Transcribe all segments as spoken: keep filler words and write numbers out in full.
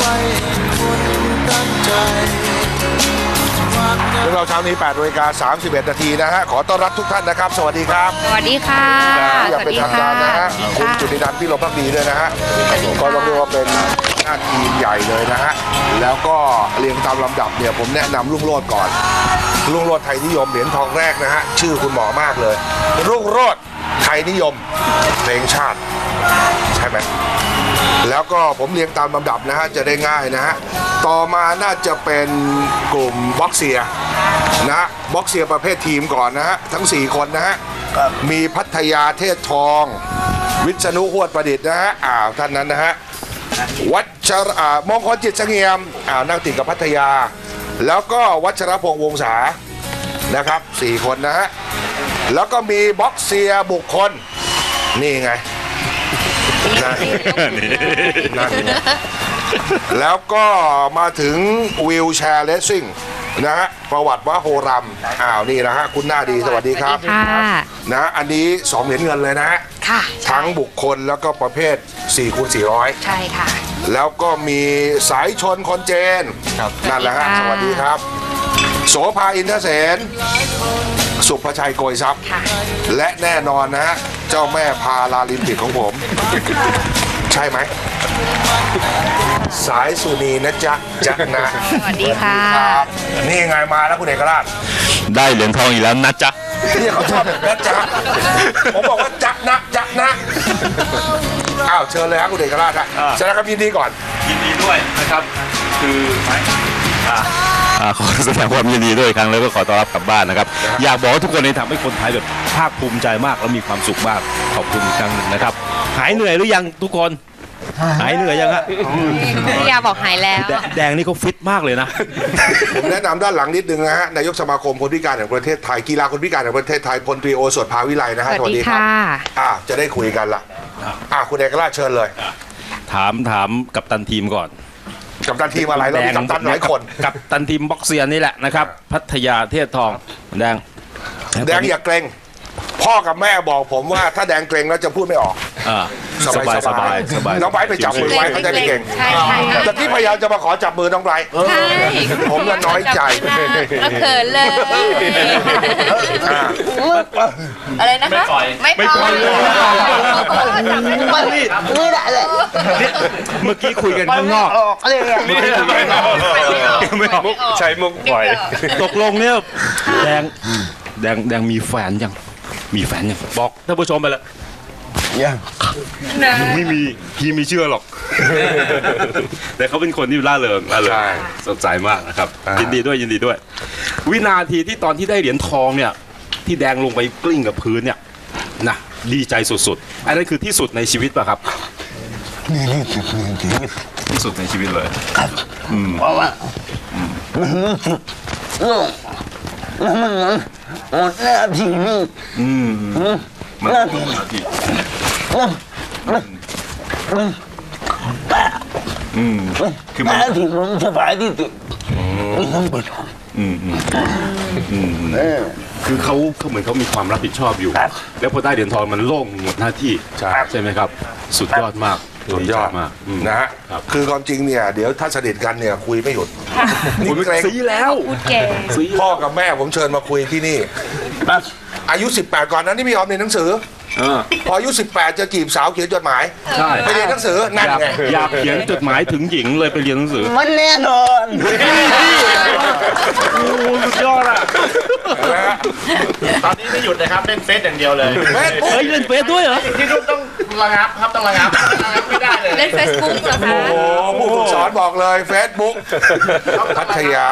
เรื่องเราเช้านี้แปดนาฬิกาสามสิบเอ็ดนาทีนะฮะขอต้อนรับทุกท่านนะครับสวัสดีครับสวัสดีค่ะอย่างเป็นทางการนะฮะคุณจุตินันท์ พิรมภักดีด้วยนะฮะก็ต้องเรียกว่าเป็นหน้าทีมใหญ่เลยนะฮะแล้วก็เรียงตามลำดับเนี่ยผมแนะนำรุ่งโรจน์ก่อนรุ่งโรจน์ไทยนิยมเหรียญทองแรกนะฮะชื่อคุณหมอมากเลยรุ่งโรจน์ไทยนิยมเพลงชาติใช่ไหมแล้วก็ผมเรียงตามลำดับนะฮะจะได้ง่ายนะฮะต่อมาน่าจะเป็นกลุ่มบ็อกเซียนะฮะบ็อกเซียประเภททีมก่อนนะฮะทั้งสี่คนนะฮะมีพัทยาเทศทองวิษณุหวดประดิษฐ์นะฮะอ้าวท่านนั้นนะฮะวัชระมงคลจิตเสงี่ยมอ้าวนั่งติดกับพัทยาแล้วก็วัชรพงษ์วงศานะครับสี่คนนะฮะแล้วก็มีบ็อกเซียบุคคลนี่ไงนั่นนั่นแล้วก็มาถึงวิวแชร์เลสซิ่งนะฮะประวัติว่าโฮรัมอ้าวนี่นะฮะคุณหน้าดีสวัสดีครับนะอันนี้สองเหรียญเงินเลยนะฮะทั้งบุคคลแล้วก็ประเภทสี่คูณสี่ร้อยใช่ค่ะแล้วก็มีสายชนคนเจนนั่นแหละฮะสวัสดีครับโสภาอินทเสนสุภชัยโกยทรัพย์และแน่นอนนะฮะเจ้าแม่พาราลิมปิกของผมใช่ไหมสายสุนีนะจ๊ะจ๊ะนะสวัสดีค่ะนี่ไงมาแล้วคุณเอกราชได้เหรียญทองอีกแล้วนะจ๊ะนี่เขาชอบนะจ๊ะผมบอกว่าจ๊ะนะจ๊ะนะอ้าวเชิญเลยครับคุณเอกราชฮะแสดงความยินดีก่อนยินดีด้วยนะครับคือขอแสดงความยินดีด้วยครั้งแล้วก็ขอต้อนรับกลับบ้านนะครับอยากบอกว่าทุกคนในทำให้คนไทยแบบภาคภูมิใจมากและมีความสุขมากขอบคุณอีกครั้งหนึ่งนะครับหายเหนื่อยหรือยังทุกคนหายเหนื่อยยังฮะพี่ยาบอกหายแล้วแดงนี่เขาฟิตมากเลยนะผมแนะนำด้านหลังนิดนึงนะฮะนายกสมาคมคนพิการแห่งประเทศไทยกีฬาคนพิการแห่งประเทศไทยพลตรีโอสถภาวิไลนะฮะสวัสดีค่ะอ่าจะได้คุยกันละอ่าคุณเอกราชเชิญเลยถามถามกัปตันทีมก่อนกัปตันทีมอะไรเรามีกัปตันหลายคนกัปตันทีมบ็อกเซียนี่แหละนะครับพัทยาเทศทองแดงแดงอย่าเกรงพ่อกับแม่บอกผมว่าถ้าแดงเกรงแล้วจะพูดไม่ออกสบายสบายสบายน้องไบร์ทไปจับมือไว้เขาจะไม่เก่งแต่ที่พยายามจะมาขอจับมือน้องไบร์ทผมก็น้อยใจก็เขินเลยอะไรนะไม่ปล่อยไม่ปล่อยไม่ได้เลยเมื่อกี้คุยกันข้างนอกเมื่อกี้คุยกันข้างนอกไม่ออกใช้มุกปล่อยตกลงเนี่ยแดงแดงแดงมีแฟนยังมีแฟนยังบอกท่านผู้ชมไปแล้วยังไม่มีพี่ไม่เชื่อหรอกแต่เขาเป็นคนที่ร่าเริงร่าเริงสดใสมากนะครับยินดีด้วยยินดีด้วยวินาทีที่ตอนที่ได้เหรียญทองเนี่ยที่แดงลงไปกลิ้งกับพื้นเนี่ยนะดีใจสุดๆอันนั้นคือที่สุดในชีวิตป่ะครับที่สุดในชีวิตเลยครับอืมเพราะว่ามันมันหมดหน้าที่นี่อืมหน้าที่มันมันมันป้าอืมคือหน้าที่ผมสบายที่สุดไม่ต้องปวดหัวอืมอืมอืมคือเขาเขาเหมือนเขามีความรับผิดชอบอยู่แล้วพอได้เหรียญทองมันโล่งหมดหน้าที่ใช่ไหมครับสุดยอดมากสุดยอดมากนะฮะคือความจริงเนี่ยเดี๋ยวถ้าสนิทกันเนี่ยคุยไม่หยุดนี่เกรงซีแล้วพ่อกับแม่ผมเชิญมาคุยที่นี่อายุสิบแปดก่อนนั้นนี่มีออมในหนังสือพออายุสิบแปดจะจีบสาวเขียนจดหมายไปเรียนหนังสือนั่นไงอยากเขียนจดหมายถึงหญิงเลยไปเรียนหนังสือมันแน่นอนโอ้สุดยอดอ่ะตอนนี้ไม่หยุดนะครับเล่นเฟซอย่างเดียวเลยเฮ้ยเล่นเฟซด้วยเหรอที่ต้องระงับครับต้องระงับไม่ได้เลยเล่นเฟซบุ๊กเหรอคะโอ้โหผู้ฝึกสอนบอกเลยเฟซบุ๊กพัทยา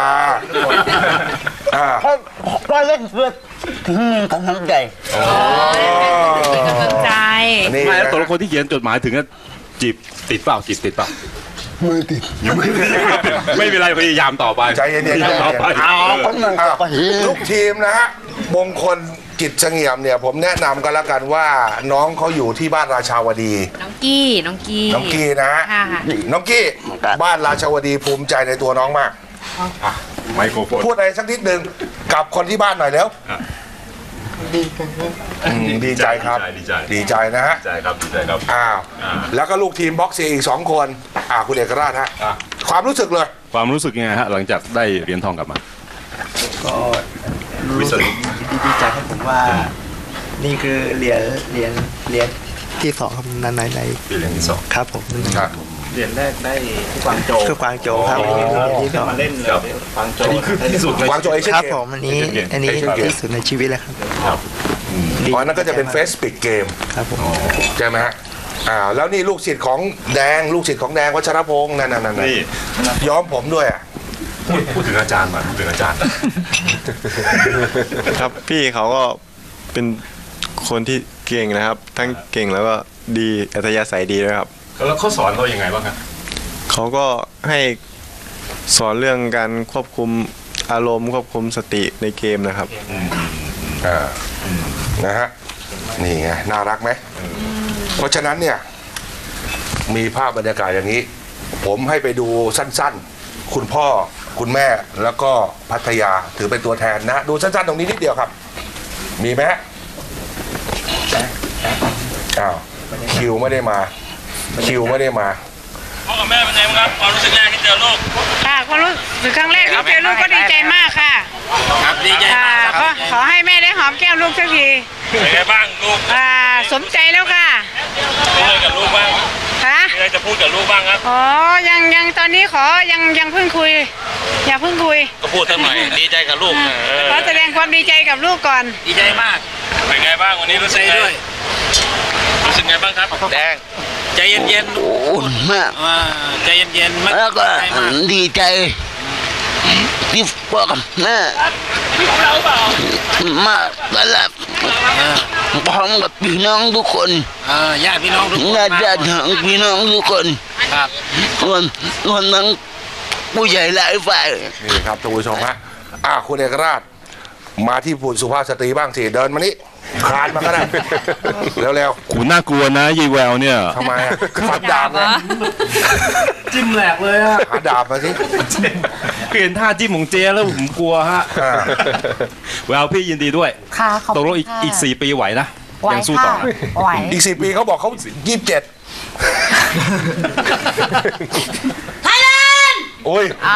ก็เล่นเฟซถึงมีกำลังใจมีกำลังใจไม่แล้วตัวคนที่เขียนจดหมายถึงจีบติดเปล่าจีบติดเปล่าไม่ติดไม่เป็นไรพยายามต่อไปใจเย็นๆต่อไปลูกทีมนะฮะมงคลจิตเสงี่ยมเนี่ยผมแนะนำกันแล้วกันว่าน้องเขาอยู่ที่บ้านราชาวดีน้องกี้น้องกี้น้องกี้นะฮะน้องกี้บ้านราชาวดีภูมิใจในตัวน้องมากไมโครโฟนพูดอะไรสักนิดหนึ่งกับคนที่บ้านหน่อยแล้วดีกันอืมดีใจครับดีใจดีใจนะฮะดีใจครับดีใจครับอ้าวแล้วก็ลูกทีมบ็อกซี่อีกสองคนอ่าคุณเอกราชฮะความรู้สึกเลยความรู้สึกยังไงฮะหลังจากได้เหรียญทองกลับมาก็รู้สึกดีใจครับผมว่า นี่คือเหรียญเหรียญเหรียญที่สองครับในในในปีเหรียญที่สองครับผมครับเหรียญแรกได้ที่กวางโจวคือกวางโจวครับอันนี้คือเหรียญที่สองมาเล่นเลยกวางโจวที่สุดวางโจเอเชียนครับเกผม มอันนี้อันนี้ที่สุดในชีวิตเลยครับอ๋อนั่นก็จะเป็นเฟสปิดเกมครับผมใช่ไหมฮะอ่าแล้วนี่ลูกศิษย์ของแดงลูกศิษย์ของแดงวัชรพงษ์นั่นนั่นนั่นนี่ย้อมผมด้วยอ่ะพูดพูดถึงอาจารย์มาพูดถึงอาจารย์ครับพี่เขาก็เป็นคนที่เก่งนะครับ ทั้งเก่งแล้วก็ดีอัธยาศัยดีด้วยครับแล้วเขาสอนเรายังไงบ้างครับเขาก็ให้สอนเรื่องการควบคุมอารมณ์ควบคุมสติในเกมนะครับอ่านะฮะนี่ไงน่ารักไหมเพราะฉะนั้นเนี่ยมีภาพบรรยากาศอย่างนี้ ผมให้ไปดูสั้นๆ คุณพ่อคุณแม่แล้วก็พัทยาถือเป็นตัวแทนนะดูสั้นๆตรงนี้นิดเดียวครับ มีไหมฮะอ้าวคิวไม่ได้มาคิวไม่ได้มาพ่อกับแม่เป็นไงบ้างครับความรู้สึกแรกที่เจอลูกค่ะความรู้สึกครั้งแรกที่เจอลูกก็ดีใจมากค่ะครับดีใจค่ะมากคก็รับขอให้แม่ได้หอมแก้มลูกสักทีเป็นไงบ้างลูกอ่าสมใจแล้วค่ะมีอะไรกับลูกบ้างค่ะมีอะไรจะพูดกับลูกบ้างครับอ๋อยังยังตอนนี้ขอยังยังเพิ่งคุย อย่าเพิ่งคุยก็พูดสักหน่อยดีใจกับลูกเออขอแสดงความดีใจกับลูกก่อนดีใจมากเป็นไงบ้างวันนี้รู้สึกไงรู้สึกไงบ้างครับแดงใจเย็นอุ่นมากๆอ่าใจเย็นๆไม่แล้วก็ใจมากดีใจที่พ่อกับแม่มาตลอดพร้อมกับพี่น้องทุกคนเออญาติพี่น้องทุกคนญาติญาติของพี่น้องทุกคนครับรวมรวมทั้งผู้ใหญ่หลายฝ่ายนี่ครับท่านผู้ชมฮะอ่าคุณเอกราช มาที่ผู้สุภาพสตรีบ้างสิเดินมานี่คลานมาก็ได้ เร็วขูน่ากลัวนะยีแววเนี่ยๆทำไมอะฟันดาบไงจิ้มแหลกเลยอะหาดาบมาสิเห็นท่าจิ้มของเจ๊แล้วผมกลัวฮะอ่าแววพี่ยินดีด้วยค่ะขอบตกคุลณงอีกค่ะอีกสี่ปีไหวนะไหวยังสู้ต่อค่ะนะไหวอีกสิบปีเขาบอกเขายี่สิบเจ็ดไทยแลนด์โอ้ยอ้าว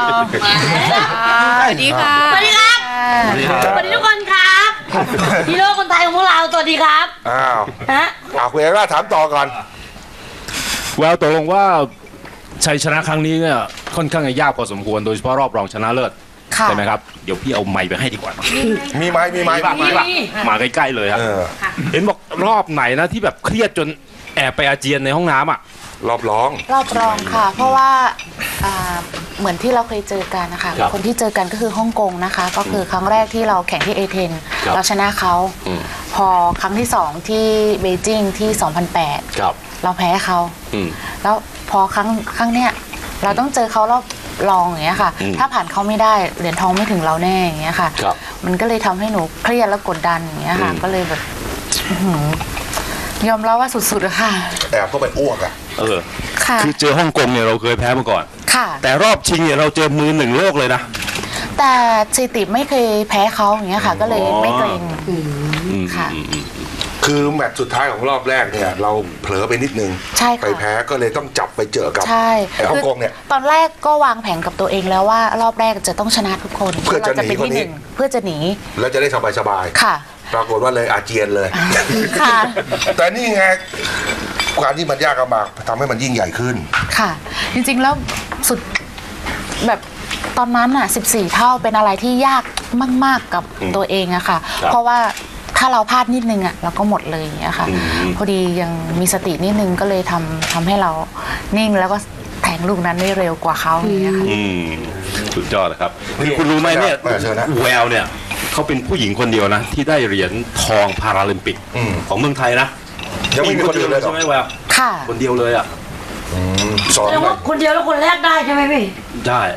สวัสดีค่ะสวัสดีครับ สวัสดีทุกคนครับฮีโร่คนไทยของพวกเรา สวัสดีครับอ้าวฮะอ่าคุณเอกราชถามต่อก่อนแววตกลงว่าชัยชนะครั้งนี้เนี่ยค่อนข้างจะยากพอสมควรโดยเฉพาะรอบรองชนะเลิศค่ะใช่ไหมครับเดี๋ยวพี่เอาไมค์ไปให้ดีกว่ามีไหมมีไหมมีป่ะมีป่ะมาใกล้ๆเลยครับเออเห็นบอกรอบไหนนะที่แบบเครียดจนแอบไปอาเจียนในห้องน้ำอ่ะรอบร้องรอบรองค่ะ เพราะว่าอ่าเหมือนที่เราเคยเจอกันนะคะครับคนที่เจอกันก็คือฮ่องกงนะคะ ก็คือครั้งแรกที่เราแข่งที่เอเธนครับเราชนะเขาอืมพอครั้งที่สองที่เบจิงที่ สองพันแปดครับเราแพ้เขาอืมแล้วพอครั้งครั้งเนี้ยเราต้องเจอเขารอบรองอย่างเงี้ยค่ะอืมถ้าผ่านเขาไม่ได้เหรียญทองไม่ถึงเราแน่อย่างเงี้ยค่ะครับมันก็เลยทำให้หนูเครียดและกดดันอย่างเงี้ยค่ะอืมก็เลยแบบอื้อหือยอมรับว่าสุดๆอะค่ะแอบก็ไปอ้วกอ่ะเออค่ะคือเจอฮ่องกงเนี่ยเราเคยแพ้มาก่อนค่ะแต่รอบชิงเนี่ยเราเจอมือหนึ่งโลกเลยนะแต่สถิติไม่เคยแพ้เขาอย่างเงี้ยค่ะ ก็เลยไม่เกรงอืมค่ะอืมอืมคือแมตช์สุดท้ายของรอบแรกเนี่ยเราเผลอไปนิดนึงใช่ค่ะไปแพ้ก็เลยต้องจับไปเจอกับใช่ไอ้ฮ่องกงเนี่ยตอนแรกก็วางแผนกับตัวเองแล้วว่ารอบแรกจะต้องชนะทุกคนเพื่อจะเราจะเป็นหนีคนที่นี้หนึ่งเพื่อจะหนีแล้วจะได้สบายสบายๆค่ะปรากฏว่าเลยอาเจียนเลยค่ะแต่นี่ไงการที่มันยากลำบากทำให้มันยิ่งใหญ่ขึ้นค่ะ จริงๆแล้วสุดแบบตอนนั้นอ่ะสิบสี่เท่าเป็นอะไรที่ยากมากๆกับตัวเองอะค่ะ เพราะว่าถ้าเราพลาดนิดนึงอะเราก็หมดเลยอย่างเงี้ยค่ะ พอดียังมีสตินิดนึงก็เลยทำทำให้เรานิ่งแล้วก็แทงลูกนั้นได้เร็วกว่าเขาอย่างเงี้ยค่ะอืมสุดยอดเลยครับคือคุณรู้ไหมเนี่ยเออเชิญนะแววเนี่ยเขาเป็นผู้หญิงคนเดียวนะ ที่ได้เหรียญทองพาราลิมปิกอืมของเมืองไทยนะยังไม่มีคนอื่นเลยเหรอใช่ไหมแววค่ะคนเดียวเลยอ่ะสอนแสดงหน่อว่าย คนเดียวแล้วคนแรกได้ใช่ไหมพี่ได้อื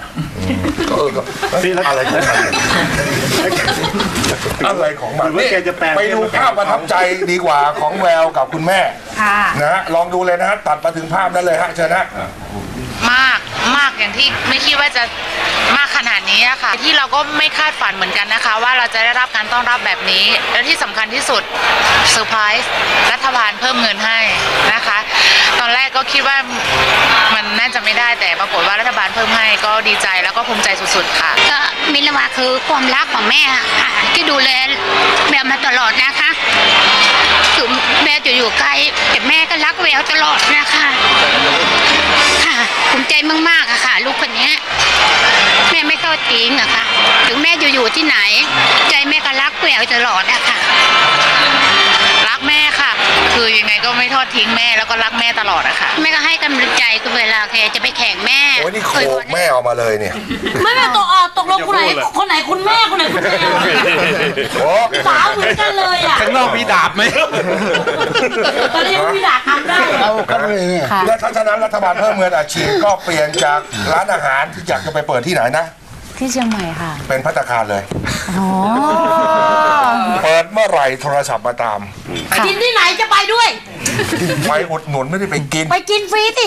เอออะไรของมันอะไรของมันนี่ไปดูภาพประทับใจดีกว่าของแววกับคุณแม่นะฮะลองดูเลยนะฮะตัดมาถึงภาพนั้นเลยฮะเชิญนะมากมากอย่างที่ไม่คิดว่าจะมากขนาดนี้อะค่ะที่เราก็ไม่คาดฝันเหมือนกันนะคะ ว่าเราจะได้รับการต้อนรับแบบนี้และที่สำคัญที่สุดเซอร์ไพรส์รัฐบาลเพิ่มเงินให้นะคะ ตอนแรกก็คิดว่ามันน่าจะไม่ได้แต่ปรากฏว่ารัฐบาลเพิ่มให้ก็ดีใจแล้วก็ภูมิใจสุดๆค่ะก็มินว่าคือความรักของแม่ค่ะที่ดูแลแววมาตลอดนะคะถึงแม่จะอยู่ไกลแต่แม่ก็รักแววตลอดนะคะค่ะภูมิใจมากๆอะค่ะลูกคนนี้แม่ไม่ทอดทิ้งอะค่ะถึงแม่จะอยู่ที่ไหนใจแม่ก็รักแววตลอดอะค่ะรักแม่ค่ะคือยังไงก็ไม่ทอดทิ้งแม่แล้วก็รักแม่ตลอดอะค่ะแม่ก็ให้กำลังใจคือเวลาแกจะไปแข่งแม่โอ้ยนี่โขกแม่ออกมาเลยเนี่ยไม่ไม่ตกอ่ะตกลงคนไหนคนไหนคุณแม่คนไหนคุณแม่สาวเหมือนกันเลยอ่ะข้างนอกมีดาบไหมตอนนี้ยังมีดาบทำได้เอากันเลยแล้วถ้าฉะนั้นรัฐบาลเพิ่มเงินอาชีพก็เปลี่ยนจากร้านอาหารที่อยากจะไปเปิดที่ไหนนะที่เชียงใหม่ค่ะเป็นภัตตาคารเลยอ๋อเปิดเมื่อไหร่โทรศัพท์มาตามกินที่ไหนจะไปด้วยไปอุดหนุนไม่ได้ไปกินไปกินฟรีสิ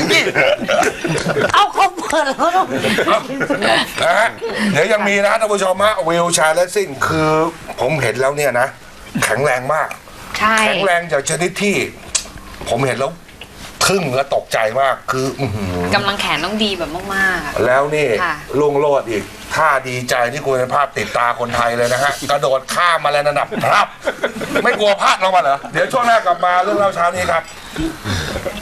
เอาเขาเปิดแล้วนะฮะเดี๋ยวยังมีนะท่านผู้ชมฮะวิวแชร์เลสซิ่งคือผมเห็นแล้วเนี่ยนะแข็งแรงมากแข็งแรงจากชนิดที่ผมเห็นแล้วทึ่งและตกใจมากคือกำลังแขนต้องดีแบบมากๆแล้วนี่ลุงโลดอีกท่าดีใจที่คุณภาพติดตาคนไทยเลยนะฮะกระโดดข้ามมาแล้วนะนับครับไม่กลัวพลาดลงมาเหรอเดี๋ยวช่วงหน้ากลับมาเรื่องเล่าเช้านี้ครับ